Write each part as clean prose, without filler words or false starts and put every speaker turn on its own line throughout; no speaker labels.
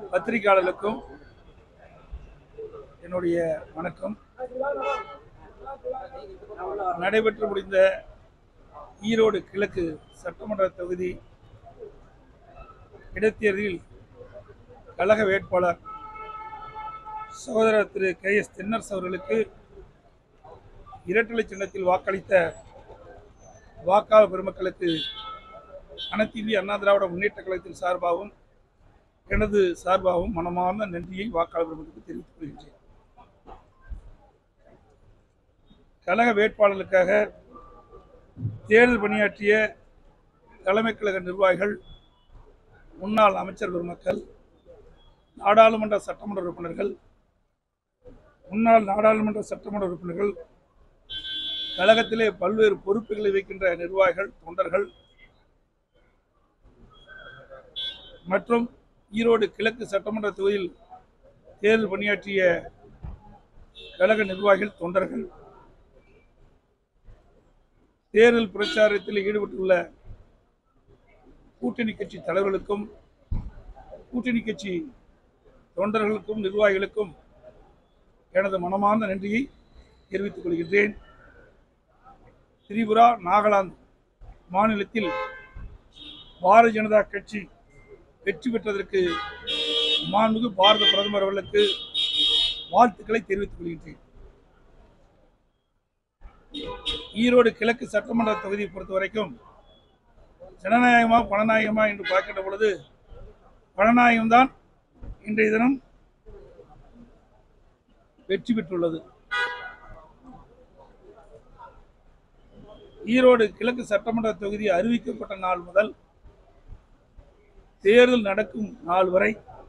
பத்திரிகையாளர்களுக்கும் என்னுடைய வணக்கம். நடைபெற்று முடிந்த ஈரோடு கிழக்கு சட்டமன்ற தொகுதி இடைத்தேர்தலில் கழக வேட்பாளர் சகோதரர் திரு 𝐂𝐻 தென்னரசு அவர்களுக்கு இரட்டலை சின்னத்தில் வாக்களித்த வாக்காளர் பெருமக்களுக்கு அனைத்து இந்திய அண்ணா திராவிட முன்னேற்ற கழகத்தின் சார்பாகவும் எனது சார்பாகவும் மனமார்ந்த நன்றியை வாக்காளர் பெருமக்களுக்கு தெரிவித்துக் கொள்கின்றேன். கழக வேட்பாளர்களுக்காக தேர்தல் பணியாற்றிய தலைமை கழக நிர்வாகிகள், முன்னாள் அமைச்சர் பெருமக்கள், நாடாளுமன்ற சட்டமன்ற உறுப்பினர்கள், முன்னாள் நாடாளுமன்ற சட்டமன்ற உறுப்பினர்கள், கழகத்திலே பல்வேறு பொறுப்புகளை வைக்கின்ற நிர்வாகிகள், தொண்டர்கள் மற்றும் ஈரோடு கிழக்கு சட்டமன்ற தொகுதியில் தேர்தல் பணியாற்றிய கழக நிர்வாகிகள், தொண்டர்கள், தேர்தல் பிரச்சாரத்தில் ஈடுபட்டுள்ள கூட்டணி கட்சி தலைவர்களுக்கும் கூட்டணி கட்சி தொண்டர்களுக்கும் நிர்வாகிகளுக்கும் எனது மனமார்ந்த நன்றியை தெரிவித்துக் கொள்கின்றேன். திரிபுரா, நாகாலாந்து மாநிலத்தில் பாரதிய ஜனதா கட்சி வெற்றி பெற்றதற்கு மாண்புமிகு பாரத பிரதமர் அவர்களுக்கு வாழ்த்துக்களை தெரிவித்துக் கொள்கின்றேன். ஈரோடு கிழக்கு சட்டமன்ற தொகுதியை பொறுத்தவரைக்கும் ஜனநாயகமா பணநாயகமா என்று பார்க்கின்ற பொழுது பணநாயகம்தான் இன்றைய தினம் வெற்றி பெற்றுள்ளது. ஈரோடு கிழக்கு சட்டமன்ற தொகுதி அறிவிக்கப்பட்ட நாள் முதல் தேர்தல் நடக்கும் நாள் வரை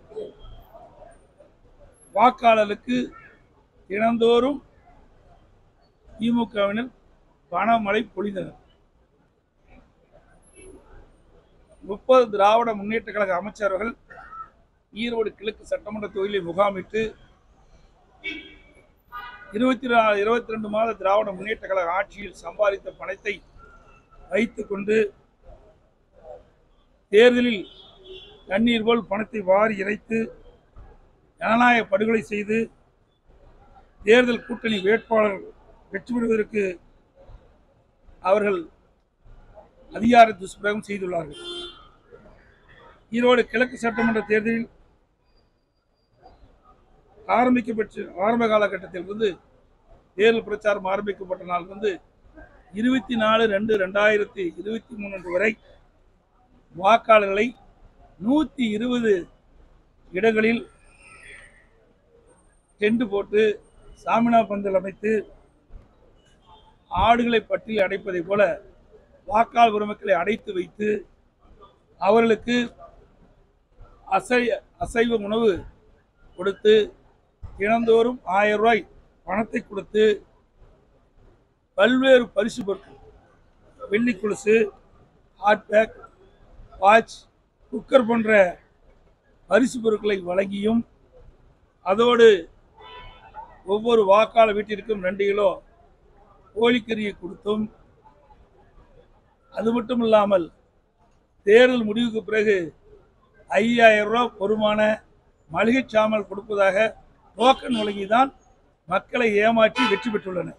வாக்காளருக்கு தினந்தோறும் திமுகவினர் பணமழை பொழிந்தனர். 30 திராவிட முன்னேற்ற கழக அமைச்சர்கள் ஈரோடு கிழக்கு சட்டமன்ற தொகுதியில் முகாமிட்டு 22 மாத திராவிட முன்னேற்ற கழக ஆட்சியில் சம்பாதித்த பணத்தை வைத்துக் கொண்டு தேர்தலில் தண்ணீர் போல் பணத்தை வாரி இறைத்து ஜனநாயக படுகொலை செய்து தேர்தல் கூட்டணி வேட்பாளர் வெற்றி பெறுவதற்கு அவர்கள் அதிகார துஷ்பிரயோகம் செய்துள்ளார்கள். ஈரோடு கிழக்கு சட்டமன்ற தேர்தலில் ஆரம்ப காலகட்டத்திலிருந்து தேர்தல் பிரச்சாரம் ஆரம்பிக்கப்பட்ட நாள் 24/2/2023 வரை வாக்காளர்களை 120 இடங்களில் டென்ட் போட்டு சாமினா பந்தல் அமைத்து ஆடுகளை பட்டியல் அடைப்பதை போல வாக்காளர் பெருமக்களை அடைத்து வைத்து அவர்களுக்கு அசைவ உணவு கொடுத்து தினந்தோறும் 1000 ரூபாய் பணத்தை கொடுத்து பல்வேறு பரிசு பொருட்கள், வெள்ளி கொலுசு, ஹாட் பேக், வாட்ச், குக்கர் போன்ற பரிசு பொருட்களை வழங்கியும் அதோடு ஒவ்வொரு வாக்காளர் வீட்டிற்கும் 2 கிலோ கோழிக்கறியை கொடுத்தும், அது மட்டும் இல்லாமல் தேர்தல் முடிவுக்கு பிறகு 5000 ரூபாய் பொறுமான மளிகை சாமான் கொடுப்பதாக டோக்கன் வழங்கிதான் மக்களை ஏமாற்றி வெற்றி பெற்றுள்ளனர்.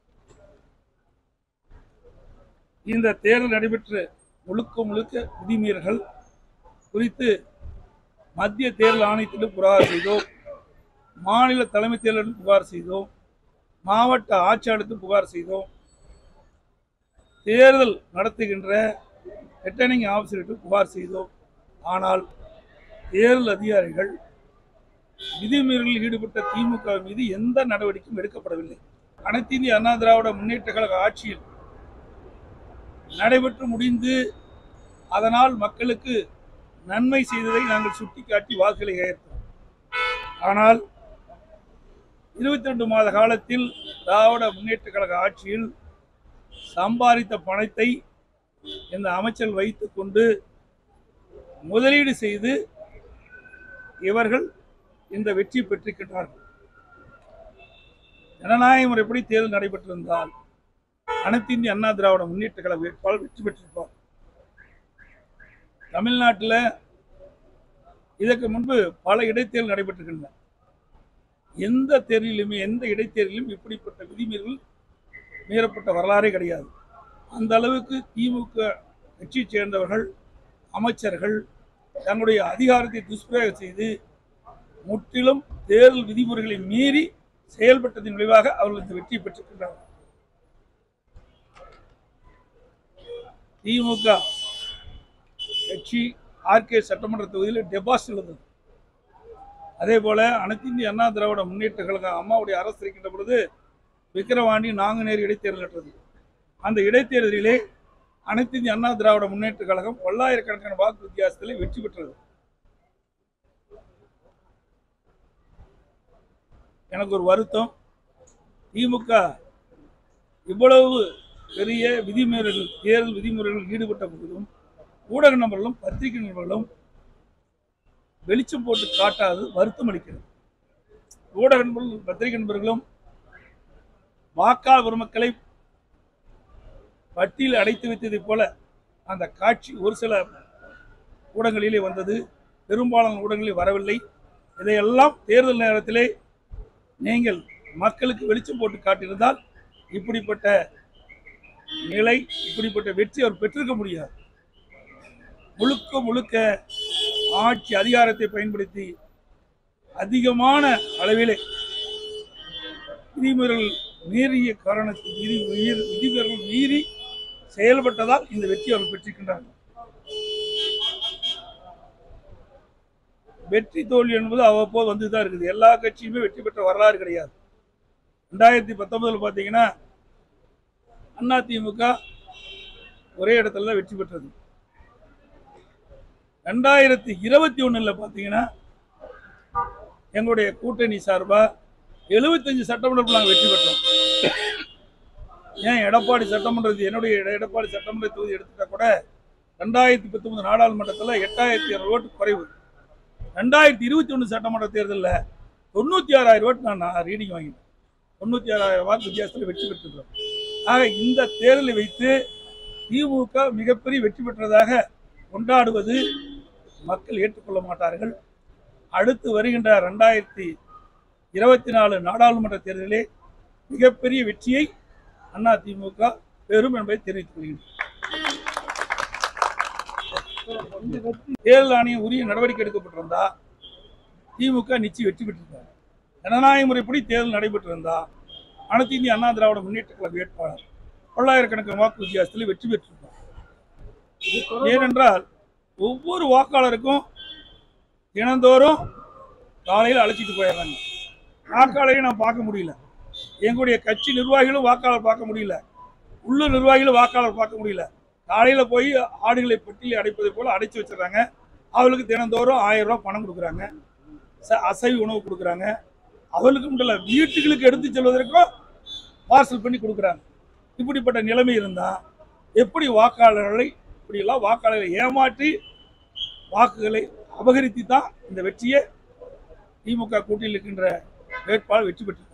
இந்த தேர்தல் நடைபெற்ற முழுக்க விதிமீறல்கள் குறித்து மத்திய தேர்தல் ஆணையத்திலும் புகார் செய்தோம், மாநில தலைமை தேர்தலிலும் புகார் செய்தோம், மாவட்ட ஆட்சியாளருக்கு புகார் செய்தோம், தேர்தல் நடத்துகின்ற ரிட்டர்னிங் ஆஃபீஸருக்கு புகார் செய்தோம். ஆனால் தேர்தல் அதிகாரிகள் விதிமீறலில் ஈடுபட்ட திமுக மீது எந்த நடவடிக்கையும் எடுக்கப்படவில்லை. அனைத்து இந்திய அண்ணா திராவிட முன்னேற்ற கழக ஆட்சியில் நடைபெற்று முடிந்து அதனால் மக்களுக்கு நன்மை செய்ததை நாங்கள் சுட்டிக்காட்டி வாக்குகளை ஏற்றோம். ஆனால் 22 மாத காலத்தில் திராவிட முன்னேற்ற கழக ஆட்சியில் சம்பாதித்த பணத்தை இந்த அமைச்சர்கள் வைத்துக் கொண்டு முதலீடு செய்து இவர்கள் இந்த வெற்றி பெற்றிருக்கிறார்கள். ஜனநாயக முறைப்படி தேர்தல் நடைபெற்றிருந்தால் அனைத்து இந்திய அண்ணா திராவிட முன்னேற்ற கழக வேட்பாளர் வெற்றி பெற்றிருப்பார். தமிழ்நாட்டில் இதற்கு முன்பு பல இடைத்தேர்தல் நடைபெற்றிருக்கின்றன. எந்த தேர்தலிலுமே எந்த இடைத்தேர்தலிலும் இப்படிப்பட்ட விதிமீறல்கள் மீறப்பட்ட வரலாறே கிடையாது. அந்த அளவுக்கு திமுக கட்சியைச் சேர்ந்தவர்கள், அமைச்சர்கள் தங்களுடைய அதிகாரத்தை துஷ்பிரயோகம் செய்து முற்றிலும் தேர்தல் விதிமுறைகளை மீறி செயல்பட்டதன் விளைவாக அவர்கள் இந்த வெற்றி பெற்றிருக்கின்றனர். திமுக கட்சி ஆர்கே சட்டமன்ற தொகுதியில் டெபாசிட் இருந்தது. அதே போல அனைத்து இந்திய அண்ணா திராவிட முன்னேற்ற கழகம் அம்மாவுடைய அரசு இருக்கின்ற பொழுது விக்கிரவாண்டி நாங்குநேரி இடைத்தேர்தல் நட்டது. அந்த இடைத்தேர்தலிலே அனைத்து இந்திய அண்ணா திராவிட முன்னேற்ற கழகம் பல்லாயிரக்கணக்கான வாக்கு வித்தியாசத்தில் வெற்றி பெற்றது. எனக்கு ஒரு வருத்தம், திமுக இவ்வளவு பெரிய விதிமீறல்கள் தேர்தல் விதிமுறைகள் ஈடுபட்ட போதும் ஊடக நண்பர்களும் பத்திரிகை நண்பர்களும் வெளிச்சம் போட்டு காட்டாது வருத்தம் அளிக்கிறது. ஊடக நண்பர்களும் பத்திரிகை நண்பர்களும் வாக்காளர் பெருமக்களை பட்டியல் அடைத்து வைத்ததை போல அந்த காட்சி ஒரு சில ஊடகங்களிலே வந்தது, பெரும்பாலான ஊடகங்களில் வரவில்லை. இதையெல்லாம் தேர்தல் நேரத்திலே நீங்கள் மக்களுக்கு வெளிச்சம் போட்டு காட்டியிருந்தால் இப்படிப்பட்ட நிலை, இப்படிப்பட்ட வெற்றி அவர் பெற்றிருக்க முடியாது. முழுக்க முழுக்க ஆட்சி அதிகாரத்தை பயன்படுத்தி அதிகமான அளவிலே விதிமுறைகள் மீறிய காரணத்தில் விதிமுறைகள் மீறி செயல்பட்டதால் இந்த வெற்றி அவர் பெற்றிருக்கின்றார்கள். வெற்றி தோல்வி என்பது அவ்வப்போது வந்துதான் இருக்குது. எல்லா கட்சியுமே வெற்றி பெற்ற வரலாறு கிடையாது. 2019 பார்த்தீங்கன்னா அதிமுக ஒரே இடத்துல தான் வெற்றி பெற்றது. 2021 பார்த்தீங்கன்னா எங்களுடைய கூட்டணி சார்பா 75 சட்டமன்றத்தில் நாங்கள் வெற்றி பெற்றோம். ஏன் எடப்பாடி சட்டமன்றத்தில் என்னுடைய எடப்பாடி சட்டமன்ற தொகுதி எடுத்துட்டா கூட 2019 நாடாளுமன்றத்தில் 8200 ஓட்டு குறைவு. 2021 சட்டமன்ற தேர்தலில் 96,000 ஓட்டு நான் ரீடிங் வாங்கினேன். 96,000 வாக்கு வித்தியாசத்தில் வெற்றி பெற்றிருக்கிறோம். ஆக இந்த தேர்தலை வைத்து திமுக மிகப்பெரிய வெற்றி பெற்றதாக கொண்டாடுவது மக்கள் ஏற்றுக்கொள்ள மாட்டார்கள். அடுத்து வருகின்ற 2024 நாடாளுமன்ற தேர்தலிலே மிகப்பெரிய வெற்றியை அதிமுக பெறும் என்பதை தெரிவித்துக் கொள்கிறேன். தேர்தல் ஆணையம் உரிய நடவடிக்கை எடுக்கப்பட்டிருந்தா திமுக நிச்சயம் வெற்றி பெற்றிருந்தார். ஜனநாயக முறைப்படி தேர்தல் நடைபெற்றிருந்தா அனைத்து இந்திய அண்ணா திராவிட முன்னேற்ற கழக வேட்பாளர் பல்லாயிரக்கணக்கான வாக்கு வித்தியாசத்தில் வெற்றி பெற்றிருந்தார். ஏனென்றால் ஒவ்வொரு வாக்காளருக்கும் தினந்தோறும் காலையில் அழைச்சிட்டு போயிடுறாங்க. வாக்காளரையும் நான் பார்க்க முடியல. எங்களுடைய கட்சி நிர்வாகிகளும் வாக்காளர் பார்க்க முடியல. உள்ளூர் நிர்வாகிகளும் வாக்காளர் பார்க்க முடியல. காலையில் போய் ஆடுகளை பெட்டியில் அடைப்பதை போல அடைச்சி வச்சிடறாங்க. அவளுக்கு தினந்தோறும் 1000 ரூபாய் பணம் கொடுக்குறாங்க, அசைவ உணவு கொடுக்குறாங்க. அவளுக்கு மட்டும் இல்லை, வீட்டுகளுக்கு எடுத்து செல்வதற்கும் பார்சல் பண்ணி கொடுக்குறாங்க. இப்படிப்பட்ட நிலைமை இருந்தால் எப்படி வாக்காளர்களை இப்படியெல்லாம் வாக்காளர்களை ஏமாற்றி வாக்குகளை அபகரித்து தான் இந்த வெற்றியை திமுக கூட்டணியில் இருக்கின்ற வேட்பாளர் வெற்றி பெற்றிருக்கார்.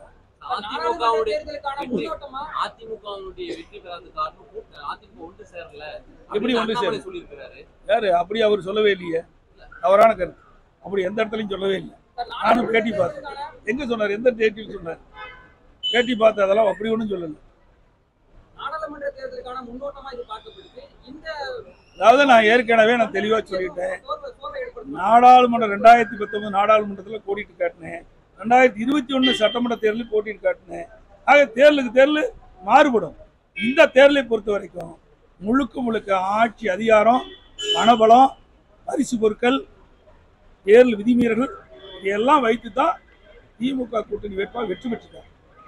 எப்படி ஒன்று சேர யாரு அப்படி அவர் சொல்லவே இல்லையே, தவறான கருத்து. அப்படி எந்த இடத்துலையும் சொல்லவே இல்லை. நானும் பேட்டி பார்த்தேன். எங்க சொன்னார், எந்த டேட்டில் சொன்னார்? பேட்டி பார்த்து அதெல்லாம் அப்படி ஒன்றும் சொல்லலை. அதாவது நான் ஏற்கனவே தெளிவாக சொல்லிட்டேன். நாடாளுமன்ற 2019 நாடாளுமன்றத்தில் போட்டிட்டு காட்டினேன். 2021 சட்டமன்ற தேர்தலில் போட்டிட்டு காட்டினேன். ஆக தேர்தலுக்கு தேர்தல் மாறுபடும். இந்த தேர்தலை பொறுத்த வரைக்கும் முழுக்க முழுக்க ஆட்சி அதிகாரம், பணபலம், பரிசு பொருட்கள், தேர்தல் விதிமீறல்கள் இதெல்லாம் வைத்து தான் திமுக கூட்டணி வேட்பாளர் வெற்றி பெற்றிருக்கார்.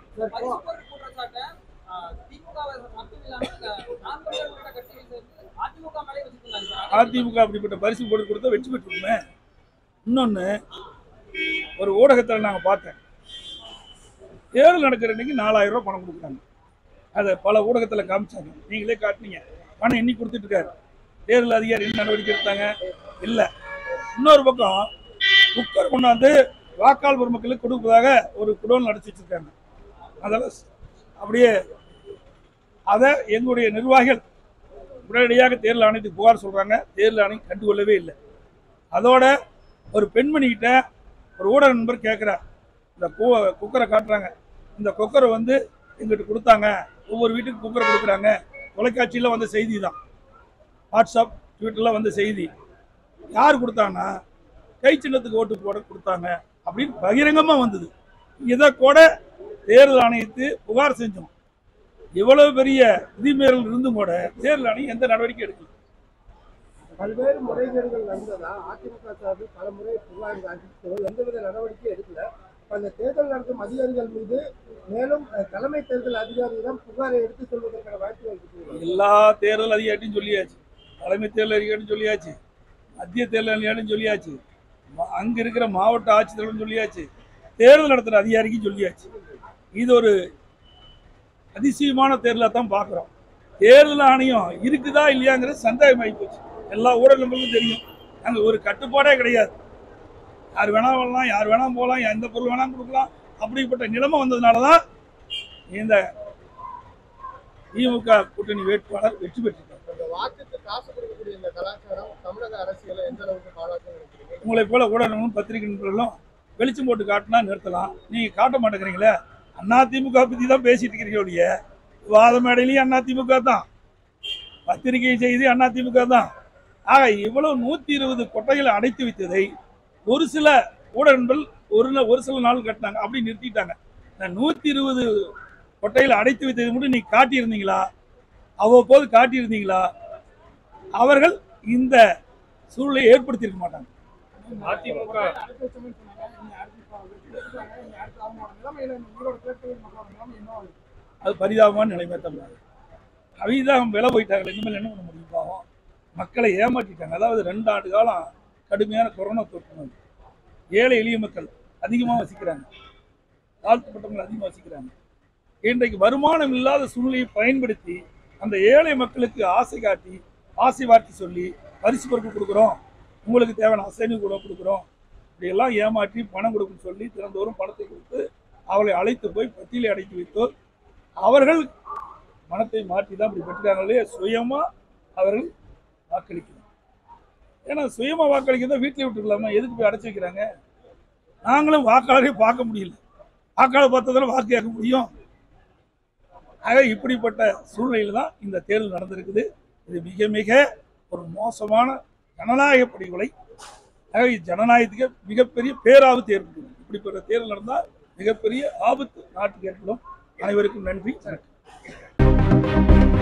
அதிமுக அப்படிப்பட்ட பரிசு பொருள் கொடுத்தா வெற்றி பெற்றிருக்குமே. இன்னொன்று, ஒரு ஊடகத்தில் நாங்கள் பார்த்தேன், தேர்தல் நடக்கிற இன்னைக்கு 4000 ரூபாய் பணம் கொடுக்குறாங்க. அதை பல ஊடகத்தில் காமிச்சாங்க. நீங்களே காட்டினீங்க. பணம் எண்ணி கொடுத்துட்டு இருக்காரு. தேர்தல் அதிகாரி என்ன நடவடிக்கை எடுத்தாங்க? இல்லை. இன்னொரு பக்கம் குக்கர் கொண்டாந்து வாக்காளர் பெருமக்களுக்கு கொடுப்பதாக ஒரு குடோன் அடைச்சி வச்சிருக்காங்க. அதெல்லாம் அப்படியே அதை எங்களுடைய நிர்வாகிகள் உடனடியாக தேர்தல் ஆணையத்துக்கு புகார் சொல்றாங்க. தேர்தல் ஆணையம் கண்டுகொள்ளவே இல்லை. அதோட ஒரு பெண்மணிகிட்ட ஒரு ஊடக நண்பர் கேட்குறார், இந்த குக்கரை காட்டுறாங்க, இந்த குக்கரை வந்து எங்கிட்ட கொடுத்தாங்க, ஒவ்வொரு வீட்டுக்கு குக்கரை கொடுக்குறாங்க, தொலைக்காட்சியில் வந்த செய்தி தான், வாட்ஸ்அப் ட்விட்டரில் வந்த செய்தி. யார் கொடுத்தாங்கன்னா கை சின்னத்துக்கு ஓட்டு போட கொடுத்தாங்க அப்படின்னு பகிரங்கமாக வந்தது. இதை கூட தேர்தல் ஆணையத்து புகார் செஞ்சோம். இவ்வளவு பெரிய விதிமீறல் இருந்தும் கூட தேர்தல் ஆணையம் எந்த நடவடிக்கை எடுக்கல.
பல்வேறு முறைகேடுகள் நடந்ததா அதிமுக சார்பில் பல முறை புகார் எந்தவித நடவடிக்கை எடுக்கல. அந்த தேர்தல் நடத்தும் அதிகாரிகள் மீது மேலும் தலைமை தேர்தல் அதிகாரியிடம் புகாரை எடுத்து சொல்வதற்கான வாய்ப்புகள் இருக்கு.
எல்லா தேர்தல் அதிகாரியும் சொல்லியாச்சு, தலைமை தேர்தல் அதிகாரியும் சொல்லியாச்சு, மத்திய தேர்தல் அதிகாரியும் சொல்லியாச்சு, அங்க இருக்கிற மாவட்ட ஆட்சித்தலைவரும் சொல்லியாச்சு, தேர்தல் நடத்துகிற அதிகாரிக்கும் சொல்லியாச்சு. இது ஒரு அதிசயமான தேர்தலாக தான் பார்க்குறோம். தேர்தல் ஆணையம் இருக்குதா இல்லையாங்கிறது சந்தேகம் ஆகிப்போச்சு. எல்லா ஊடக நம்பர்களுக்கும் தெரியும், அங்கே ஒரு கட்டுப்பாடே கிடையாது. யார் வேணா வரலாம், யார் வேணா போகலாம், எந்த பொருள் வேணா கொடுக்கலாம். அப்படிப்பட்ட நிலைமை வந்ததுனால தான் இந்த திமுக கூட்டணி வேட்பாளர் வெற்றி பெற்றிருக்கார். உங்களை போல ஊடகங்களும் பத்திரிகை நண்பர்களும் வெளிச்சம் போட்டு காட்டினா நிறுத்தலாம், நீங்கள் காட்ட மாட்டேங்கிறீங்களே. அதிமுக பற்றி தான் பேசிட்டு இருக்கிறீங்க, வாத மேடையிலையும் அதிமுக தான், பத்திரிகை செய்தி அதிமுக தான். ஆக இவ்வளவு 120 கொட்டைகளை அடைத்து வைத்ததை ஒரு சில ஊடகங்கள் ஒரு சில நாள் கட்டினாங்க, அப்படி நிறுத்திட்டாங்க. 120 கொட்டைகளை அடைத்து வைத்ததை மட்டும் நீங்க காட்டியிருந்தீங்களா, அவ்வப்போது காட்டியிருந்தீங்களா, அவர்கள் இந்த சூழலை ஏற்படுத்தியிருக்க மாட்டாங்க. அது பரிதாபமான நிலைமை தான். அவைதான் விலை போயிட்டாங்க, இனிமேல் என்ன பண்ண முடியும்? பாவம், மக்களை ஏமாற்றிட்டாங்க. அதாவது 2 ஆண்டு காலம் கடுமையான கொரோனா தொற்று நோய், ஏழை எளிய மக்கள் அதிகமாக வசிக்கிறாங்க, தாழ்த்தப்பட்டவர்கள் அதிகமாக வசிக்கிறாங்க. இன்றைக்கு வருமானம் இல்லாத சூழ்நிலையை பயன்படுத்தி அந்த ஏழை மக்களுக்கு ஆசை காட்டி, ஆசை வார்த்தை சொல்லி பரிசு பொருட்கள் கொடுக்குறோம், உங்களுக்கு தேவையான அசைனு கூட கொடுக்குறோம், இப்படியெல்லாம் ஏமாற்றி பணம் கொடுக்குன்னு சொல்லி தினந்தோறும் பணத்தை கொடுத்து அவளை அழைத்து போய் பத்தியிலே அடைத்து வைத்தோர். அவர்கள் மனத்தை மாற்றி தான் இப்படி பெற்றாங்களே. சுயமாக அவர்கள் வாக்களிக்கணும். ஏன்னா சுயமாக வாக்களிக்கிறதா வீட்டிலே விட்டுக்கலாமா, எதுக்கு போய் அடைச்சி வைக்கிறாங்க? நாங்களும் வாக்காளரே பார்க்க முடியல, வாக்காளர் பார்த்ததால வாக்கு கேட்க முடியும். ஆக இப்படிப்பட்ட சூழ்நிலையில் தான் இந்த தேர்தல் நடந்திருக்குது. இது மிக மிக ஒரு மோசமான ஜனநாயக படுகொலை. ஆக ஜனநாயகத்துக்கு மிகப்பெரிய பேராபத்து ஏற்படும். இப்படிப்பட்ட தேர்தல் நடந்தால் மிகப்பெரிய ஆபத்து நாட்டுக்கு ஏற்படும். அனைவருக்கும் நன்றி.